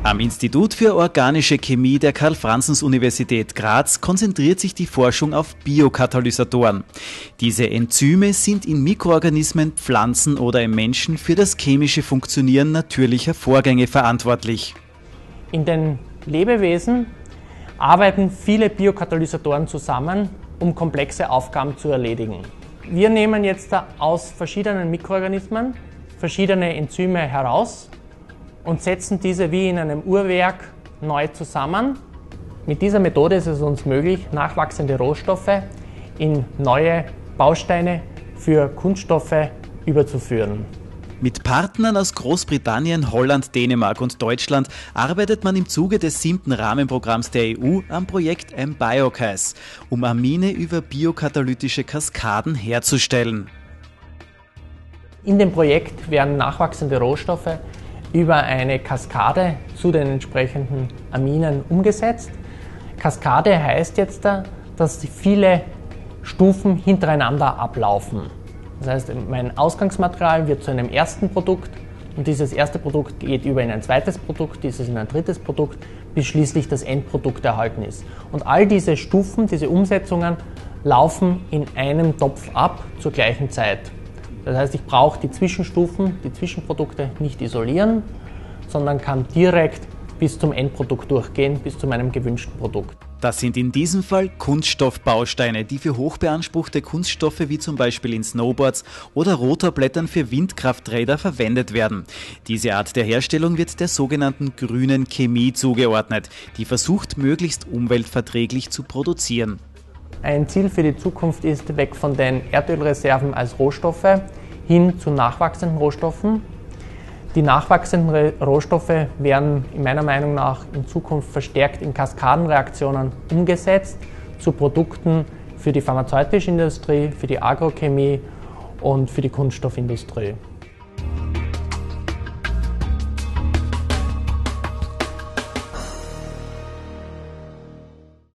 Am Institut für organische Chemie der Karl-Franzens-Universität Graz konzentriert sich die Forschung auf Biokatalysatoren. Diese Enzyme sind in Mikroorganismen, Pflanzen oder im Menschen für das chemische Funktionieren natürlicher Vorgänge verantwortlich. In den Lebewesen arbeiten viele Biokatalysatoren zusammen, um komplexe Aufgaben zu erledigen. Wir nehmen jetzt aus verschiedenen Mikroorganismen verschiedene Enzyme heraus und setzen diese wie in einem Uhrwerk neu zusammen. Mit dieser Methode ist es uns möglich, nachwachsende Rohstoffe in neue Bausteine für Kunststoffe überzuführen. Mit Partnern aus Großbritannien, Holland, Dänemark und Deutschland arbeitet man im Zuge des 7. Rahmenprogramms der EU am Projekt mBioCas, um Amine über biokatalytische Kaskaden herzustellen. In dem Projekt werden nachwachsende Rohstoffe über eine Kaskade zu den entsprechenden Aminen umgesetzt. Kaskade heißt jetzt, dass viele Stufen hintereinander ablaufen. Das heißt, mein Ausgangsmaterial wird zu einem ersten Produkt und dieses erste Produkt geht über in ein zweites Produkt, dieses in ein drittes Produkt, bis schließlich das Endprodukt erhalten ist. Und all diese Stufen, diese Umsetzungen laufen in einem Topf ab zur gleichen Zeit. Das heißt, ich brauche die Zwischenstufen, die Zwischenprodukte nicht isolieren, sondern kann direkt bis zum Endprodukt durchgehen, bis zu meinem gewünschten Produkt. Das sind in diesem Fall Kunststoffbausteine, die für hochbeanspruchte Kunststoffe wie zum Beispiel in Snowboards oder Rotorblättern für Windkrafträder verwendet werden. Diese Art der Herstellung wird der sogenannten grünen Chemie zugeordnet, die versucht, möglichst umweltverträglich zu produzieren. Ein Ziel für die Zukunft ist, weg von den Erdölreserven als Rohstoffe hin zu nachwachsenden Rohstoffen. Die nachwachsenden Rohstoffe werden meiner Meinung nach in Zukunft verstärkt in Kaskadenreaktionen umgesetzt zu Produkten für die pharmazeutische Industrie, für die Agrochemie und für die Kunststoffindustrie.